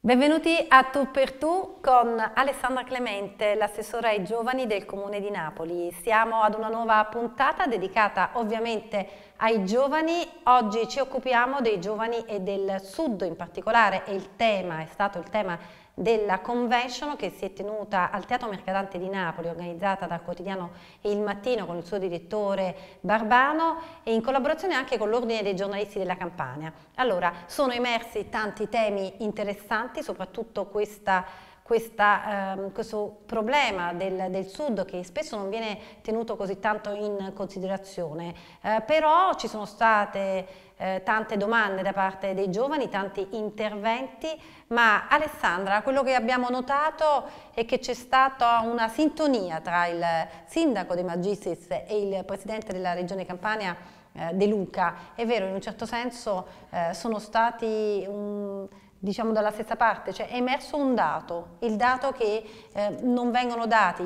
Benvenuti a Tu per Tu con Alessandra Clemente, l'assessora ai giovani del Comune di Napoli. Siamo ad una nuova puntata dedicata ovviamente ai giovani. Oggi ci occupiamo dei giovani e del Sud in particolare e il tema è stato il tema della convention che si è tenuta al Teatro Mercadante di Napoli, organizzata dal quotidiano Il Mattino con il suo direttore Barbano e in collaborazione anche con l'Ordine dei giornalisti della Campania. Allora, sono emersi tanti temi interessanti, soprattutto questo problema del Sud che spesso non viene tenuto così tanto in considerazione, però ci sono state tante domande da parte dei giovani, tanti interventi, ma Alessandra, quello che abbiamo notato è che c'è stata una sintonia tra il sindaco De Magistris e il presidente della Regione Campania De Luca. È vero, in un certo senso sono stati diciamo dalla stessa parte, cioè è emerso un dato, il dato che non vengono dati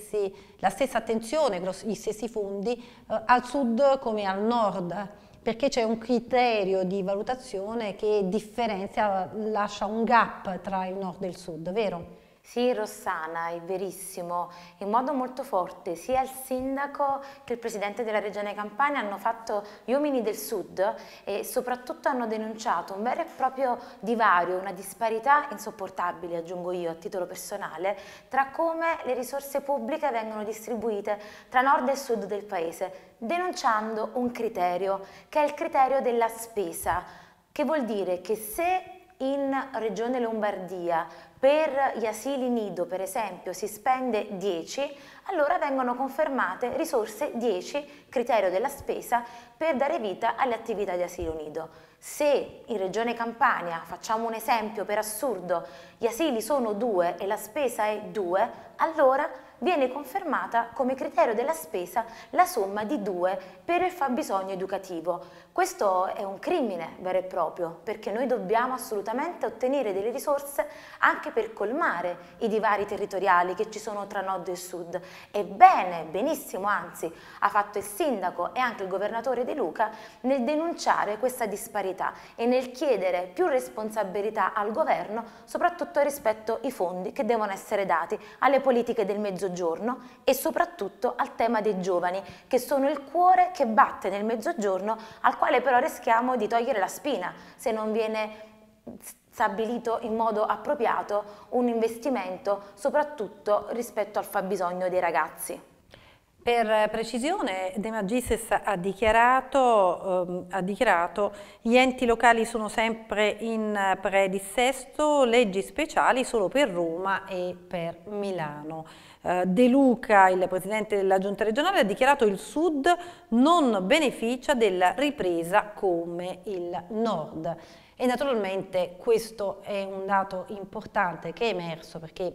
la stessa attenzione, gli stessi fondi al sud come al nord, perché c'è un criterio di valutazione che differenzia, lascia un gap tra il nord e il sud, vero? Sì, Rossana, è verissimo, in modo molto forte sia il sindaco che il presidente della Regione Campania hanno fatto gli uomini del Sud e soprattutto hanno denunciato un vero e proprio divario, una disparità insopportabile, aggiungo io a titolo personale, tra come le risorse pubbliche vengono distribuite tra nord e sud del paese, denunciando un criterio che è il criterio della spesa, che vuol dire che se in Regione Lombardia per gli asili nido, per esempio, si spende 10, allora vengono confermate risorse 10, criterio della spesa, per dare vita alle attività di asilo nido. Se in Regione Campania, facciamo un esempio per assurdo, gli asili sono 2 e la spesa è 2, allora viene confermata come criterio della spesa la somma di 2 per il fabbisogno educativo. Questo è un crimine vero e proprio, perché noi dobbiamo assolutamente ottenere delle risorse anche per colmare i divari territoriali che ci sono tra nord e sud. E bene, benissimo anzi, ha fatto il sindaco e anche il governatore De Luca nel denunciare questa disparità e nel chiedere più responsabilità al governo, soprattutto rispetto ai fondi che devono essere dati alle politiche del Mezzogiorno e soprattutto al tema dei giovani, che sono il cuore che batte nel Mezzogiorno, al quale però rischiamo di togliere la spina se non viene stabilito in modo appropriato un investimento soprattutto rispetto al fabbisogno dei ragazzi. Per precisione, De Magistris ha dichiarato gli enti locali sono sempre in predissesto, leggi speciali solo per Roma e per Milano. De Luca, il presidente della giunta regionale, ha dichiarato che il sud non beneficia della ripresa come il nord. E naturalmente questo è un dato importante che è emerso perché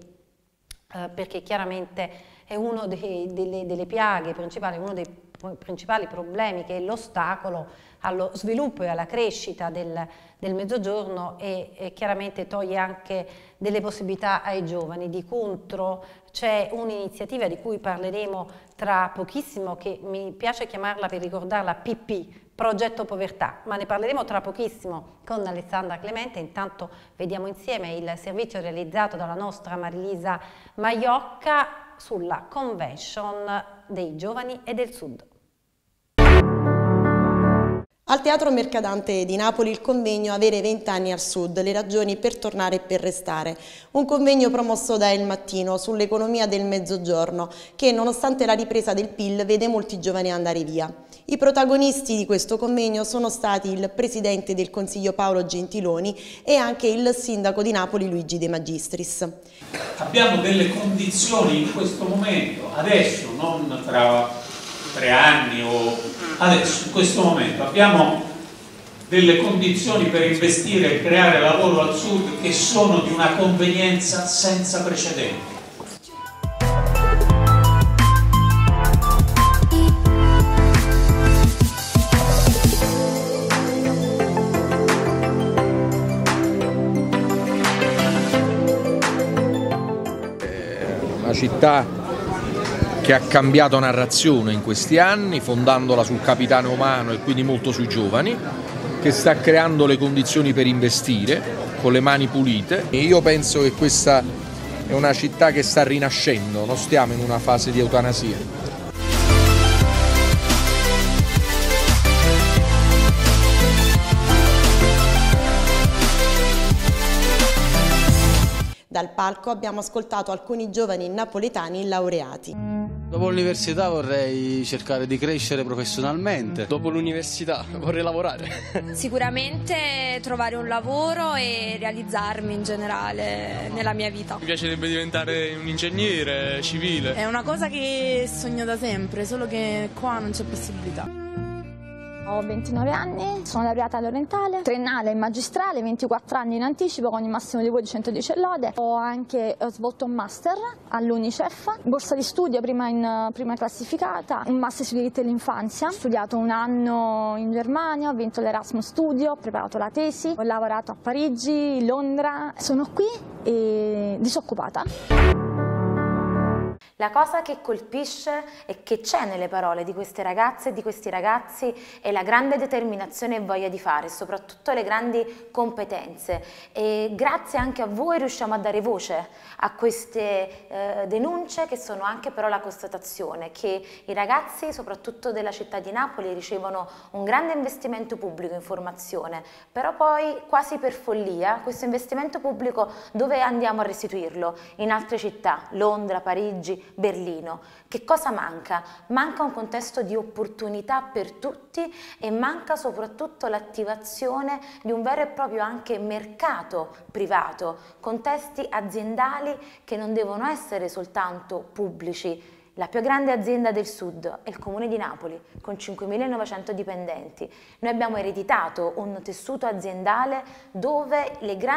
chiaramente è una delle piaghe principali, uno dei principali problemi che è l'ostacolo allo sviluppo e alla crescita del Mezzogiorno e chiaramente toglie anche delle possibilità ai giovani. Di contro c'è un'iniziativa di cui parleremo tra pochissimo, che mi piace chiamarla, per ricordarla, PP, Progetto Povertà, ma ne parleremo tra pochissimo con Alessandra Clemente. Intanto vediamo insieme il servizio realizzato dalla nostra Marilisa Maiocca sulla convention dei giovani e del Sud. Al Teatro Mercadante di Napoli il convegno Avere 20 anni al Sud, le ragioni per tornare e per restare. Un convegno promosso da Il Mattino sull'economia del Mezzogiorno che, nonostante la ripresa del PIL, vede molti giovani andare via. I protagonisti di questo convegno sono stati il Presidente del Consiglio Paolo Gentiloni e anche il Sindaco di Napoli Luigi De Magistris. Abbiamo delle condizioni in questo momento, adesso, non tra 3 anni o adesso, in questo momento, abbiamo delle condizioni per investire e creare lavoro al sud che sono di una convenienza senza precedenti. Una città che ha cambiato narrazione in questi anni, fondandola sul capitale umano e quindi molto sui giovani, che sta creando le condizioni per investire con le mani pulite. E io penso che questa è una città che sta rinascendo, non stiamo in una fase di eutanasia. Dal palco abbiamo ascoltato alcuni giovani napoletani laureati. Dopo l'università vorrei cercare di crescere professionalmente. Dopo l'università vorrei lavorare. Sicuramente trovare un lavoro e realizzarmi in generale nella mia vita. Mi piacerebbe diventare un ingegnere civile. È una cosa che sogno da sempre, solo che qua non c'è possibilità. Ho 29 anni, sono laureata all'Orientale, triennale in magistrale, 24 anni in anticipo con il massimo di voti 110 lode. Ho anche svolto un master all'Unicef, borsa di studio prima classificata, un master sui diritti dell'infanzia. Ho studiato un anno in Germania, ho vinto l'Erasmus Studio, ho preparato la tesi, ho lavorato a Parigi, Londra. Sono qui e disoccupata. La cosa che colpisce e che c'è nelle parole di queste ragazze e di questi ragazzi è la grande determinazione e voglia di fare, soprattutto le grandi competenze. E grazie anche a voi riusciamo a dare voce a queste denunce, che sono anche però la constatazione che i ragazzi, soprattutto della città di Napoli, ricevono un grande investimento pubblico in formazione, però poi quasi per follia questo investimento pubblico dove andiamo a restituirlo? In altre città, Londra, Parigi, Berlino. Che cosa manca? Manca un contesto di opportunità per tutti e manca soprattutto l'attivazione di un vero e proprio anche mercato privato, contesti aziendali che non devono essere soltanto pubblici. La più grande azienda del sud è il Comune di Napoli, con 5.900 dipendenti. Noi abbiamo ereditato un tessuto aziendale dove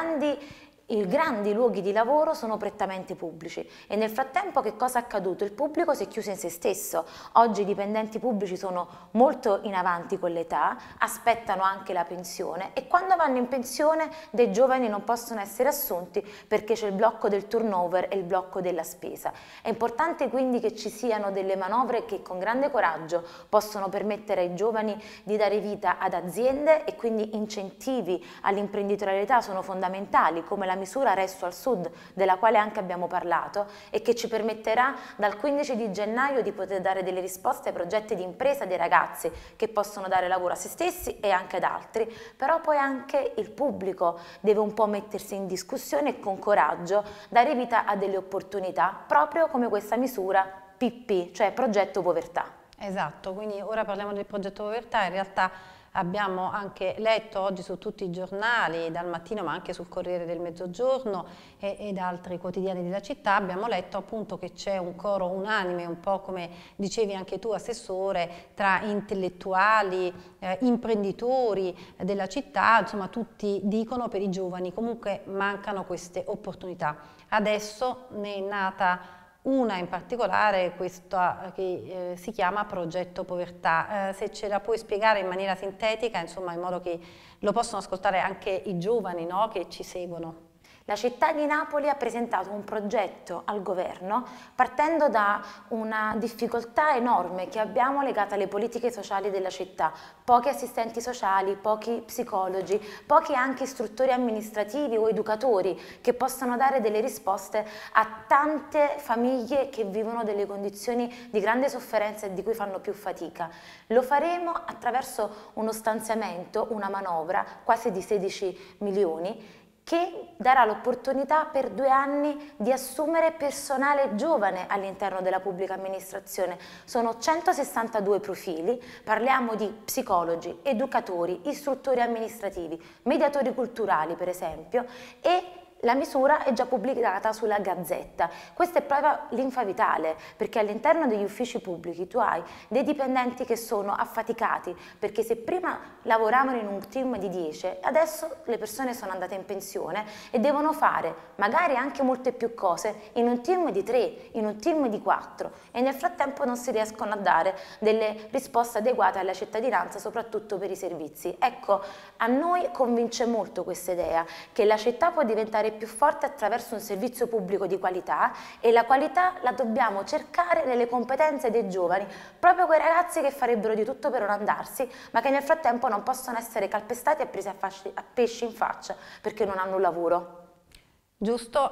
i grandi luoghi di lavoro sono prettamente pubblici e nel frattempo che cosa è accaduto? Il pubblico si è chiuso in se stesso. Oggi i dipendenti pubblici sono molto in avanti con l'età, aspettano anche la pensione e quando vanno in pensione dei giovani non possono essere assunti perché c'è il blocco del turnover e il blocco della spesa. È importante quindi che ci siano delle manovre che con grande coraggio possono permettere ai giovani di dare vita ad aziende e quindi incentivi all'imprenditorialità sono fondamentali, come la misura Resto al Sud, della quale anche abbiamo parlato e che ci permetterà dal 15 di gennaio di poter dare delle risposte ai progetti di impresa dei ragazzi che possono dare lavoro a se stessi e anche ad altri, però poi anche il pubblico deve un po' mettersi in discussione e con coraggio dare vita a delle opportunità, proprio come questa misura PP, cioè Progetto Povertà. Esatto, quindi ora parliamo del Progetto Povertà, in realtà abbiamo anche letto oggi su tutti i giornali, dal mattino ma anche sul Corriere del Mezzogiorno e da altri quotidiani della città, abbiamo letto appunto che c'è un coro unanime, un po' come dicevi anche tu Assessore, tra intellettuali, imprenditori della città, insomma tutti dicono per i giovani comunque mancano queste opportunità. Adesso ne è nata una in particolare, questa che si chiama Progetto Povertà. Se ce la puoi spiegare in maniera sintetica, insomma, in modo che lo possano ascoltare anche i giovani, no, che ci seguono. La città di Napoli ha presentato un progetto al governo partendo da una difficoltà enorme che abbiamo legata alle politiche sociali della città. Pochi assistenti sociali, pochi psicologi, pochi anche istruttori amministrativi o educatori che possano dare delle risposte a tante famiglie che vivono delle condizioni di grande sofferenza e di cui fanno più fatica. Lo faremo attraverso uno stanziamento, una manovra quasi di 16 milioni che darà l'opportunità per 2 anni di assumere personale giovane all'interno della pubblica amministrazione. Sono 162 profili, parliamo di psicologi, educatori, istruttori amministrativi, mediatori culturali per esempio, e la misura è già pubblicata sulla Gazzetta. Questa è proprio l'infa vitale, perché all'interno degli uffici pubblici tu hai dei dipendenti che sono affaticati, perché se prima lavoravano in un team di 10, adesso le persone sono andate in pensione e devono fare magari anche molte più cose in un team di 3, in un team di 4 e nel frattempo non si riescono a dare delle risposte adeguate alla cittadinanza, soprattutto per i servizi. Ecco, a noi convince molto questa idea che la città può diventare diventare più forte attraverso un servizio pubblico di qualità, e la qualità la dobbiamo cercare nelle competenze dei giovani, proprio quei ragazzi che farebbero di tutto per non andarsene, ma che nel frattempo non possono essere calpestati e presi a pesci in faccia perché non hanno un lavoro. Giusto,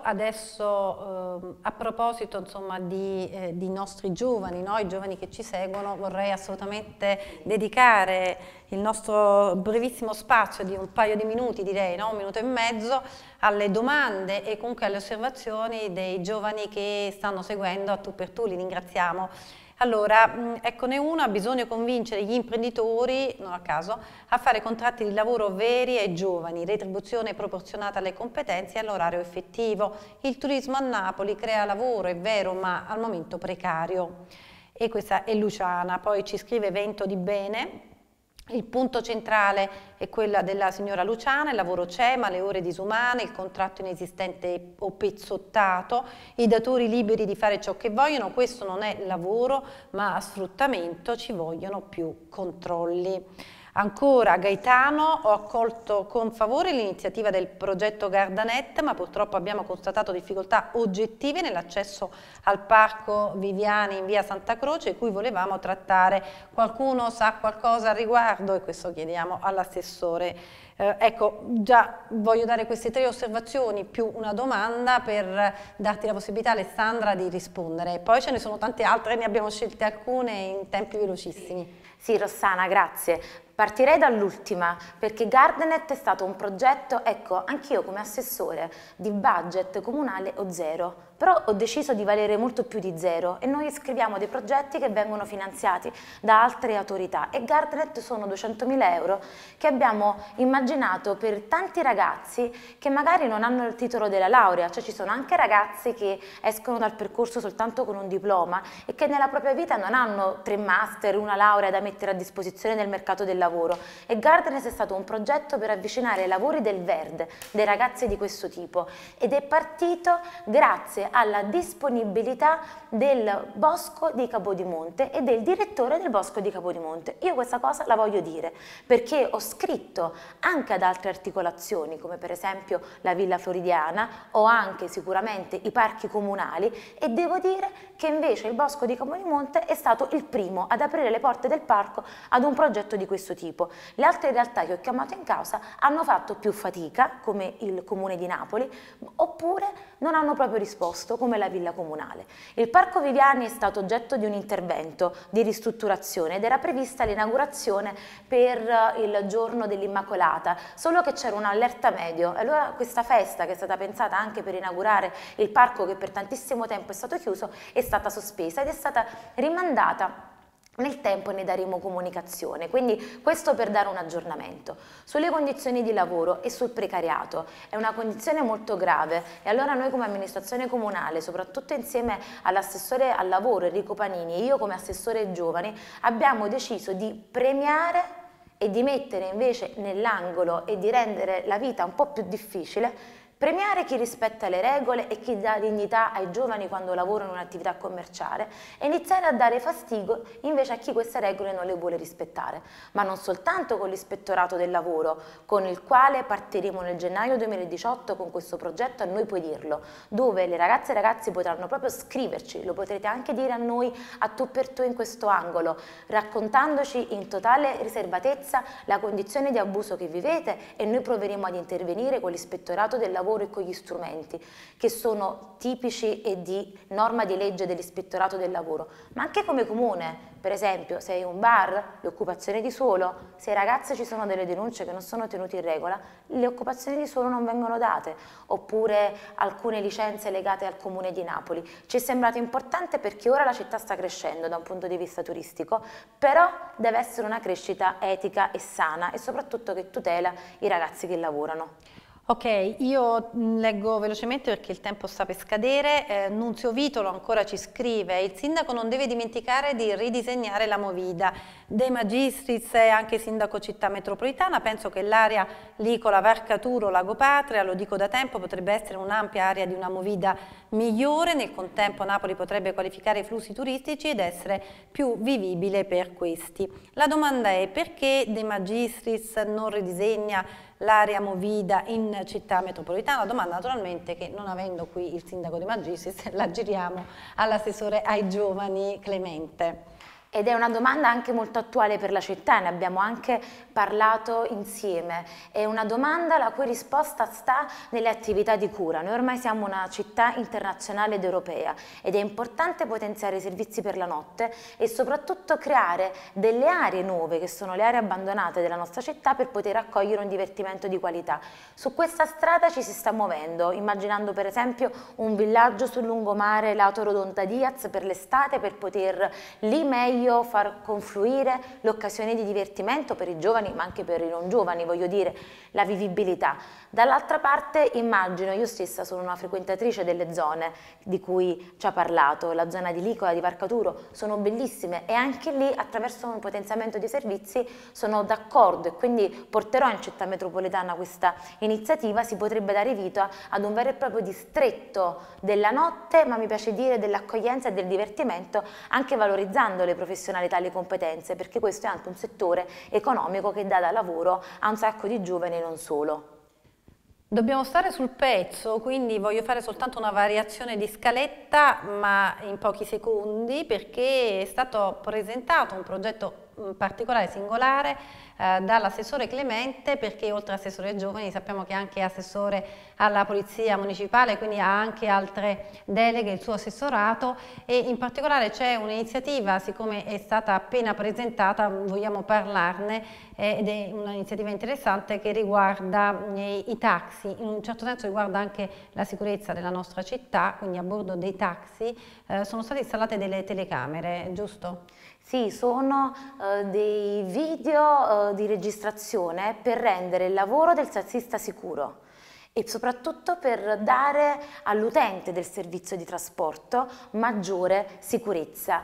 adesso a proposito insomma di nostri giovani, no? I giovani che ci seguono, vorrei assolutamente dedicare il nostro brevissimo spazio di un paio di minuti, direi, no? 1 minuto e mezzo, alle domande e comunque alle osservazioni dei giovani che stanno seguendo a Tu per Tu, li ringraziamo. Allora, eccone una: bisogna convincere gli imprenditori, non a caso, a fare contratti di lavoro veri e giovani, retribuzione proporzionata alle competenze e all'orario effettivo. Il turismo a Napoli crea lavoro, è vero, ma al momento precario. E questa è Luciana, poi ci scrive Vento di Bene. Il punto centrale è quella della signora Luciana: il lavoro c'è ma le ore disumane, il contratto inesistente o pezzottato, i datori liberi di fare ciò che vogliono. Questo non è lavoro ma sfruttamento, ci vogliono più controlli. Ancora Gaetano: ho accolto con favore l'iniziativa del progetto Gardanet, ma purtroppo abbiamo constatato difficoltà oggettive nell'accesso al parco Viviani in via Santa Croce, cui volevamo trattare. Qualcuno sa qualcosa al riguardo? E questo chiediamo all'assessore. Ecco, già voglio dare queste 3 osservazioni più una domanda per darti la possibilità, Alessandra, di rispondere. Poi ce ne sono tante altre, ne abbiamo scelte alcune in tempi velocissimi. Sì, Rossana, grazie. Partirei dall'ultima, perché Gardanet è stato un progetto, ecco, anch'io come assessore, di budget comunale o zero, però ho deciso di valere molto più di zero e noi scriviamo dei progetti che vengono finanziati da altre autorità, e Gardanet sono 200.000 euro che abbiamo immaginato per tanti ragazzi che magari non hanno il titolo della laurea, cioè ci sono anche ragazzi che escono dal percorso soltanto con un diploma e che nella propria vita non hanno 3 master, una laurea da mettere a disposizione del mercato del lavoro. E Gardanet è stato un progetto per avvicinare i lavori del verde, dei ragazzi di questo tipo, ed è partito grazie alla disponibilità del Bosco di Capodimonte e del direttore del Bosco di Capodimonte. Io questa cosa la voglio dire perché ho scritto anche ad altre articolazioni, come per esempio la Villa Floridiana o anche sicuramente i parchi comunali, e devo dire che invece il Bosco di Capodimonte è stato il primo ad aprire le porte del parco ad un progetto di questo tipo. Le altre realtà che ho chiamato in causa hanno fatto più fatica, come il Comune di Napoli, oppure non hanno proprio risposto, come la Villa Comunale. Il Parco Viviani è stato oggetto di un intervento di ristrutturazione ed era prevista l'inaugurazione per il giorno dell'Immacolata, solo che c'era un allerta medio, e allora questa festa, che è stata pensata anche per inaugurare il parco che per tantissimo tempo è stato chiuso, è stata sospesa ed è stata rimandata nel tempo, e ne daremo comunicazione. Quindi questo per dare un aggiornamento. Sulle condizioni di lavoro e sul precariato, è una condizione molto grave, e allora noi come amministrazione comunale, soprattutto insieme all'assessore al lavoro Enrico Panini e io come assessore ai giovani, abbiamo deciso di premiare e di mettere invece nell'angolo e di rendere la vita un po' più difficile, premiare chi rispetta le regole e chi dà dignità ai giovani quando lavorano in un'attività commerciale, e iniziare a dare fastidio invece a chi queste regole non le vuole rispettare. Ma non soltanto con l'ispettorato del lavoro, con il quale partiremo nel gennaio 2018 con questo progetto A Noi Puoi Dirlo, dove le ragazze e i ragazzi potranno proprio scriverci, lo potrete anche dire a noi a Tu per Tu in questo angolo, raccontandoci in totale riservatezza la condizione di abuso che vivete, e noi proveremo ad intervenire con l'ispettorato del lavoro e con gli strumenti che sono tipici e di norma di legge dell'ispettorato del lavoro, ma anche come comune. Per esempio, se hai un bar, l'occupazione di suolo, se ai ragazzi ci sono delle denunce che non sono tenute in regola, le occupazioni di suolo non vengono date, oppure alcune licenze legate al Comune di Napoli. Ci è sembrato importante perché ora la città sta crescendo da un punto di vista turistico, però deve essere una crescita etica e sana, e soprattutto che tutela i ragazzi che lavorano. Ok, io leggo velocemente perché il tempo sta per scadere. Nunzio Vitolo ancora ci scrive: il sindaco non deve dimenticare di ridisegnare la Movida. De Magistris è anche sindaco città metropolitana, penso che l'area Licola, Varcaturo, Lago Patria, lo dico da tempo, potrebbe essere un'ampia area di una Movida migliore. Nel contempo Napoli potrebbe qualificare i flussi turistici ed essere più vivibile per questi. La domanda è: perché De Magistris non ridisegna l'area movida in città metropolitana? Domanda naturalmente che, non avendo qui il sindaco De Magistris, la giriamo all'assessore ai giovani Clemente. Ed è una domanda anche molto attuale per la città, ne abbiamo anche parlato insieme. È una domanda la cui risposta sta nelle attività di cura. Noi ormai siamo una città internazionale ed europea ed è importante potenziare i servizi per la notte e soprattutto creare delle aree nuove, che sono le aree abbandonate della nostra città, per poter accogliere un divertimento di qualità. Su questa strada ci si sta muovendo, immaginando per esempio un villaggio sul lungomare lato Rodonta Diaz per l'estate, per poter lì meglio far confluire l'occasione di divertimento per i giovani, ma anche per i non giovani, voglio dire, la vivibilità. Dall'altra parte immagino, io stessa sono una frequentatrice delle zone di cui ci ha parlato, la zona di Licola, di Varcaturo, sono bellissime e anche lì attraverso un potenziamento di servizi sono d'accordo, e quindi porterò in città metropolitana questa iniziativa. Si potrebbe dare vita ad un vero e proprio distretto della notte, ma mi piace dire dell'accoglienza e del divertimento, anche valorizzando le professionalità e le competenze, perché questo è anche un settore economico che dà da lavoro a un sacco di giovani e non solo. Dobbiamo stare sul pezzo, quindi voglio fare soltanto una variazione di scaletta, ma in pochi secondi, perché è stato presentato un progetto particolare, singolare, dall'assessore Clemente, perché oltre all'assessore ai giovani sappiamo che è anche assessore alla polizia municipale, quindi ha anche altre deleghe, il suo assessorato, e in particolare c'è un'iniziativa, siccome è stata appena presentata vogliamo parlarne, ed è un'iniziativa interessante che riguarda i taxi, in un certo senso riguarda anche la sicurezza della nostra città, quindi a bordo dei taxi sono state installate delle telecamere, giusto? Sì, sono dei video di registrazione per rendere il lavoro del tassista sicuro e soprattutto per dare all'utente del servizio di trasporto maggiore sicurezza.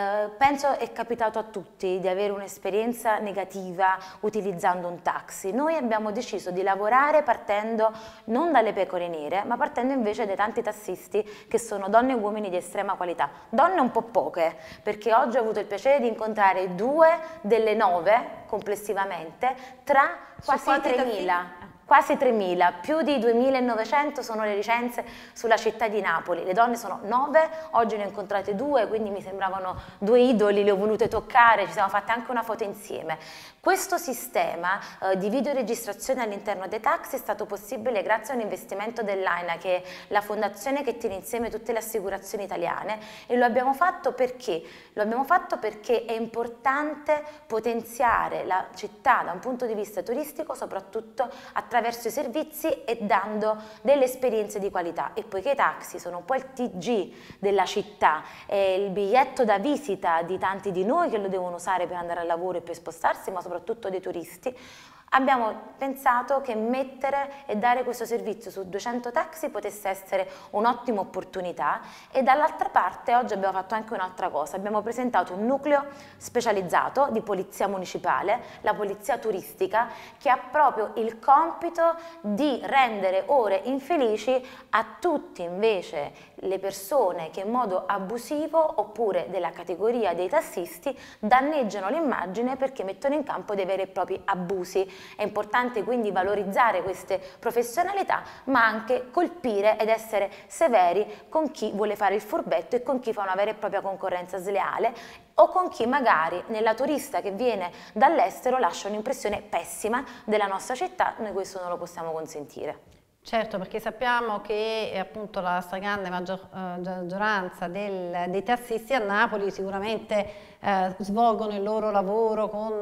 Penso è capitato a tutti di avere un'esperienza negativa utilizzando un taxi. Noi abbiamo deciso di lavorare partendo non dalle pecore nere, ma partendo invece dai tanti tassisti che sono donne e uomini di estrema qualità. Donne un po' poche, perché oggi ho avuto il piacere di incontrare 2 delle 9 complessivamente, tra quasi 3.000. Quasi 3.000, più di 2.900 sono le licenze sulla città di Napoli. Le donne sono 9, oggi ne ho incontrate 2, quindi mi sembravano 2 idoli, le ho volute toccare, ci siamo fatte anche una foto insieme. Questo sistema di videoregistrazione all'interno dei taxi è stato possibile grazie a un investimento dell'AINA, che è la fondazione che tiene insieme tutte le assicurazioni italiane, e lo abbiamo fatto perché? Lo abbiamo fatto perché è importante potenziare la città da un punto di vista turistico, soprattutto attraverso i servizi e dando delle esperienze di qualità. E poiché i taxi sono un po' il TG della città, è il biglietto da visita di tanti di noi che lo devono usare per andare al lavoro e per spostarsi, ma soprattutto dei turisti, abbiamo pensato che mettere e dare questo servizio su 200 taxi potesse essere un'ottima opportunità. E dall'altra parte oggi abbiamo fatto anche un'altra cosa, abbiamo presentato un nucleo specializzato di polizia municipale, la polizia turistica, che ha proprio il compito di rendere ore infelici a tutti invece le persone che in modo abusivo, oppure della categoria dei tassisti, danneggiano l'immagine perché mettono in campo dei veri e propri abusi. È importante quindi valorizzare queste professionalità, ma anche colpire ed essere severi con chi vuole fare il furbetto e con chi fa una vera e propria concorrenza sleale, o con chi magari nella turista che viene dall'estero lascia un'impressione pessima della nostra città. Noi questo non lo possiamo consentire. Certo, perché sappiamo che appunto la stragrande maggioranza dei tassisti a Napoli sicuramente svolgono il loro lavoro con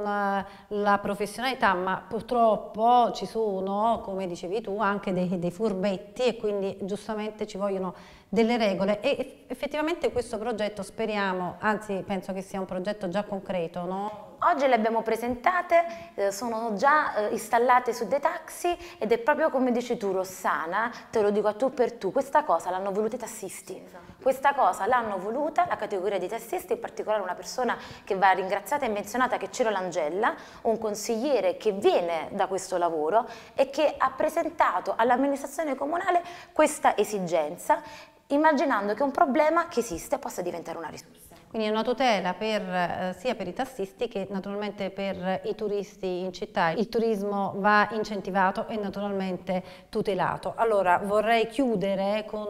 la professionalità, ma purtroppo ci sono, come dicevi tu, anche dei furbetti, e quindi giustamente ci vogliono delle regole. E effettivamente questo progetto speriamo, anzi penso che sia un progetto già concreto, no? Oggi le abbiamo presentate, sono già installate su dei taxi, ed è proprio come dici tu, Rossana, te lo dico a tu per tu, questa cosa l'hanno voluta i tassisti. Esatto. Questa cosa l'hanno voluta la categoria di tassisti, in particolare una persona che va ringraziata e menzionata, che è Ciro Langella, un consigliere che viene da questo lavoro e che ha presentato all'amministrazione comunale questa esigenza, immaginando che un problema che esiste possa diventare una risorsa. Quindi è una tutela sia per i tassisti che naturalmente per i turisti in città. Il turismo va incentivato e naturalmente tutelato. Allora vorrei chiudere con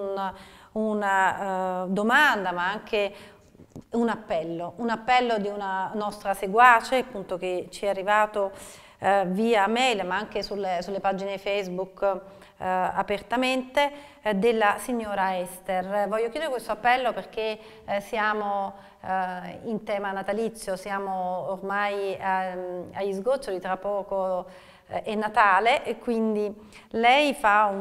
una domanda, ma anche un appello di una nostra seguace, appunto, che ci è arrivato via mail, ma anche sulle pagine Facebook apertamente, della signora Esther. Voglio chiudere questo appello perché siamo in tema natalizio, siamo ormai agli sgoccioli, tra poco è Natale, e quindi lei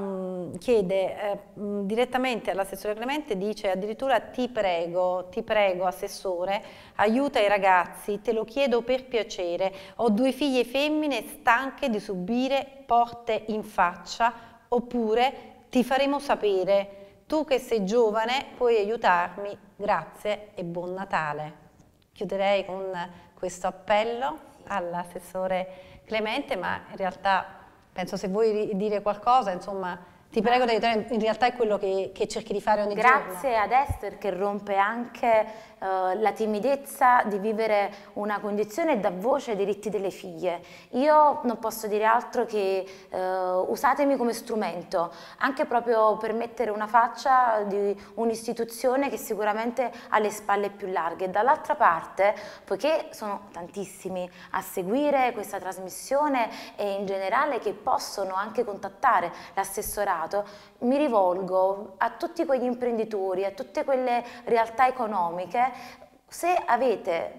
chiede direttamente all'assessore Clemente, dice addirittura: ti prego assessore, aiuta i ragazzi, te lo chiedo per piacere, ho 2 figlie femmine stanche di subire porte in faccia, oppure ti faremo sapere, tu che sei giovane puoi aiutarmi, grazie e buon Natale. Chiuderei con questo appello all'assessore Clemente, ma in realtà penso, se vuoi dire qualcosa, insomma, ti prego di aiutare, in realtà è quello che cerchi di fare ogni giorno. Grazie ad Esther, che rompe anche la timidezza di vivere una condizione e dà voce ai diritti delle figlie. Io non posso dire altro che usatemi come strumento, anche proprio per mettere una faccia di un'istituzione che sicuramente ha le spalle più larghe. Dall'altra parte, poiché sono tantissimi a seguire questa trasmissione e in generale che possono anche contattare l'assessorato, mi rivolgo a tutti quegli imprenditori, a tutte quelle realtà economiche. Se avete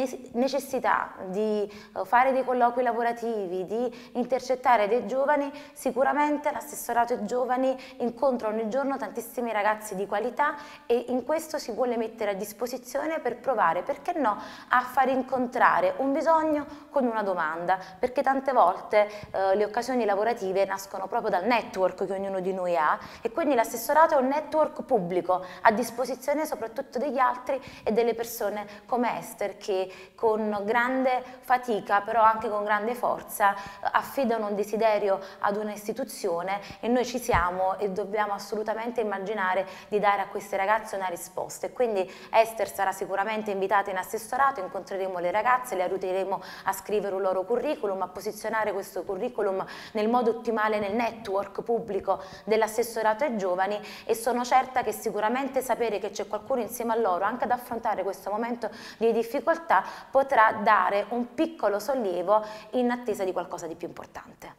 necessità di fare dei colloqui lavorativi, di intercettare dei giovani, sicuramente l'assessorato ai giovani incontra ogni giorno tantissimi ragazzi di qualità, e in questo si vuole mettere a disposizione per provare, perché no, a far incontrare un bisogno con una domanda, perché tante volte le occasioni lavorative nascono proprio dal network che ognuno di noi ha, e quindi l'assessorato è un network pubblico a disposizione soprattutto degli altri e delle persone come Esther, che con grande fatica però anche con grande forza affidano un desiderio ad una istituzione, e noi ci siamo e dobbiamo assolutamente immaginare di dare a queste ragazze una risposta. E quindi Esther sarà sicuramente invitata in assessorato, incontreremo le ragazze, le aiuteremo a scrivere un loro curriculum, a posizionare questo curriculum nel modo ottimale nel network pubblico dell'assessorato ai giovani, e sono certa che sicuramente sapere che c'è qualcuno insieme a loro anche ad affrontare questo momento di difficoltà potrà dare un piccolo sollievo in attesa di qualcosa di più importante.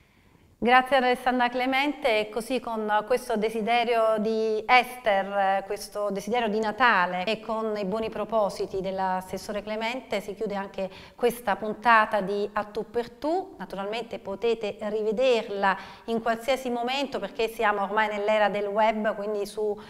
Grazie ad Alessandra Clemente, e così con questo desiderio di Esther, questo desiderio di Natale e con i buoni propositi dell'assessore Clemente si chiude anche questa puntata di A Tu per Tu. Naturalmente potete rivederla in qualsiasi momento, perché siamo ormai nell'era del web, quindi su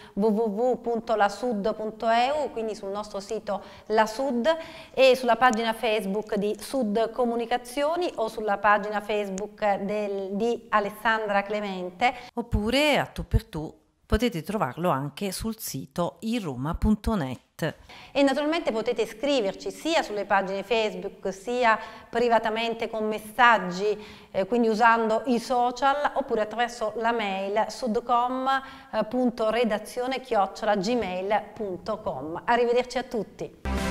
www.lasud.eu, quindi sul nostro sito La Sud, e sulla pagina Facebook di Sud Comunicazioni o sulla pagina Facebook di Alessandra Clemente, oppure A Tu per Tu potete trovarlo anche sul sito iroma.net. E naturalmente potete scriverci sia sulle pagine Facebook sia privatamente con messaggi, quindi usando i social, oppure attraverso la mail sudcom.redazione@gmail.com. Arrivederci a tutti.